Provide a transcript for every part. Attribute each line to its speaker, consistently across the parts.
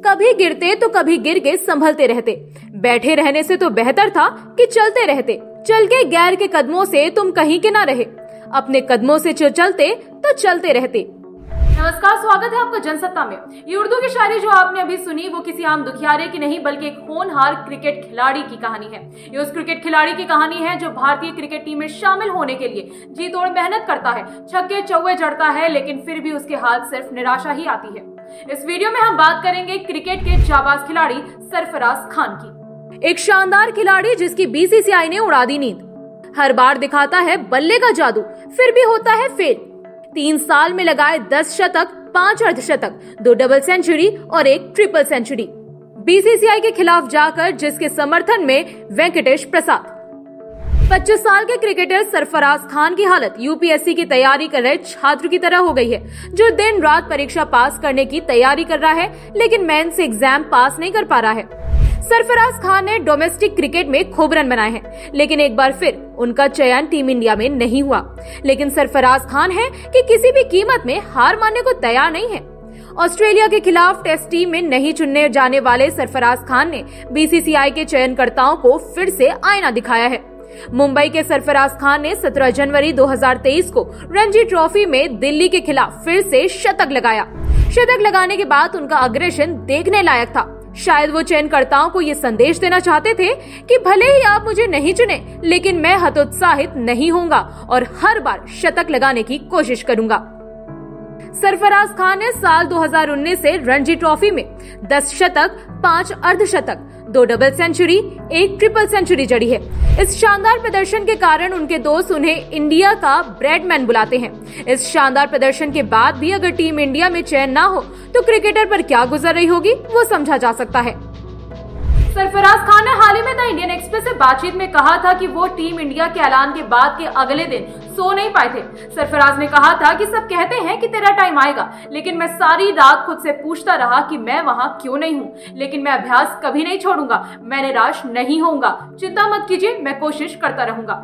Speaker 1: कभी गिरते तो कभी गिर के संभलते रहते। बैठे रहने से तो बेहतर था कि चलते रहते। चल के गैर के कदमों से तुम कहीं के ना रहे, अपने कदमों से जो चलते तो चलते रहते। नमस्कार, स्वागत है आपका जनसत्ता में। ये उर्दू की शायरी जो आपने अभी सुनी वो किसी आम दुखियारे की नहीं बल्कि एक होनहार क्रिकेट खिलाड़ी की कहानी है। ये उस क्रिकेट खिलाड़ी की कहानी है जो भारतीय क्रिकेट टीम में शामिल होने के लिए जी तोड़ मेहनत करता है, छक्के चौके जड़ता है, लेकिन फिर भी उसके हाथ सिर्फ निराशा ही आती है। इस वीडियो में हम बात करेंगे क्रिकेट के जाबाज खिलाड़ी सरफराज खान की। एक शानदार खिलाड़ी जिसकी बीसीसीआई ने उड़ा दी नींद। हर बार दिखाता है बल्ले का जादू, फिर भी होता है फेल। 3 साल में लगाए 10 शतक, 5 अर्धशतक, 2 डबल सेंचुरी और 1 ट्रिपल सेंचुरी। बीसीसीआई के खिलाफ जाकर जिसके समर्थन में वेंकटेश प्रसाद। 25 साल के क्रिकेटर सरफराज खान की हालत यूपीएससी की तैयारी कर रहे छात्र की तरह हो गई है, जो दिन रात परीक्षा पास करने की तैयारी कर रहा है लेकिन मेंस एग्जाम पास नहीं कर पा रहा है। सरफराज खान ने डोमेस्टिक क्रिकेट में खूब रन बनाए हैं, लेकिन एक बार फिर उनका चयन टीम इंडिया में नहीं हुआ। लेकिन सरफराज खान है कि किसी भी कीमत में हार मानने को तैयार नहीं है। ऑस्ट्रेलिया के खिलाफ टेस्ट टीम में नहीं चुनने जाने वाले सरफराज खान ने बीसीसीआई के चयनकर्ताओं को फिर से आईना दिखाया है। मुंबई के सरफराज खान ने 17 जनवरी 2023 को रणजी ट्रॉफी में दिल्ली के खिलाफ फिर से शतक लगाया। शतक लगाने के बाद उनका अग्रेशन देखने लायक था। शायद वो चयनकर्ताओं को ये संदेश देना चाहते थे कि भले ही आप मुझे नहीं चुने, लेकिन मैं हतोत्साहित नहीं होऊंगा और हर बार शतक लगाने की कोशिश करूंगा। सरफराज खान ने साल 2019 से रणजी ट्रॉफी में 10 शतक, 5 अर्धशतक, 2 डबल सेंचुरी, 1 ट्रिपल सेंचुरी जड़ी है। इस शानदार प्रदर्शन के कारण उनके दोस्त उन्हें इंडिया का ब्रेडमैन बुलाते हैं। इस शानदार प्रदर्शन के बाद भी अगर टीम इंडिया में चयन ना हो तो क्रिकेटर पर क्या गुजर रही होगी वो समझा जा सकता है। सरफराज खान ने हाल ही में द इंडियन एक्सप्रेस से बातचीत में कहा था कि वो टीम इंडिया के ऐलान के बाद के अगले दिन सो नहीं पाए थे। सरफराज ने कहा था कि सब कहते हैं कि तेरा टाइम आएगा, लेकिन मैं सारी रात खुद से पूछता रहा कि मैं वहां क्यों नहीं हूं। लेकिन मैं अभ्यास कभी नहीं छोड़ूंगा, मैं निराश नहीं होऊंगा। चिंता मत कीजिए, मैं कोशिश करता रहूंगा।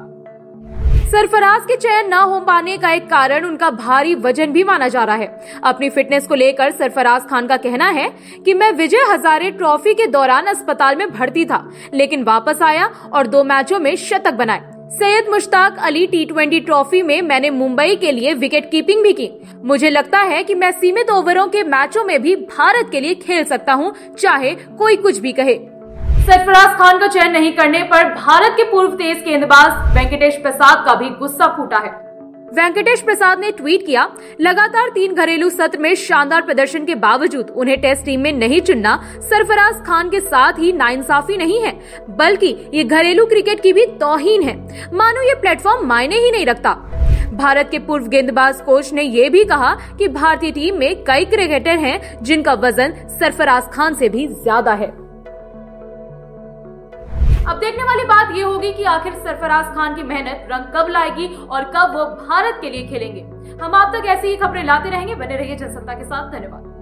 Speaker 1: सरफराज के चयन न हो पाने का एक कारण उनका भारी वजन भी माना जा रहा है। अपनी फिटनेस को लेकर सरफराज खान का कहना है कि मैं विजय हजारे ट्रॉफी के दौरान अस्पताल में भर्ती था, लेकिन वापस आया और 2 मैचों में शतक बनाए। सैयद मुश्ताक अली T20 ट्रॉफी में मैंने मुंबई के लिए विकेट कीपिंग भी की। मुझे लगता है कि मैं सीमित ओवरों के मैचों में भी भारत के लिए खेल सकता हूं, चाहे कोई कुछ भी कहे। सरफराज खान का चयन नहीं करने पर भारत के पूर्व तेज गेंदबाज वेंकटेश प्रसाद का भी गुस्सा फूटा है। वेंकटेश प्रसाद ने ट्वीट किया, लगातार 3 घरेलू सत्र में शानदार प्रदर्शन के बावजूद उन्हें टेस्ट टीम में नहीं चुनना सरफराज खान के साथ ही नाइंसाफी नहीं है, बल्कि ये घरेलू क्रिकेट की भी तौहीन है। मानो ये प्लेटफॉर्म मायने ही नहीं रखता। भारत के पूर्व गेंदबाज कोच ने यह भी कहा कि भारतीय टीम में कई क्रिकेटर हैं जिनका वजन सरफराज खान से भी ज्यादा है। अब देखने वाली बात ये होगी कि आखिर सरफराज खान की मेहनत रंग कब लाएगी और कब वो भारत के लिए खेलेंगे। हम आप तक ऐसी ही खबरें लाते रहेंगे। बने रहिए जनसत्ता के साथ। धन्यवाद।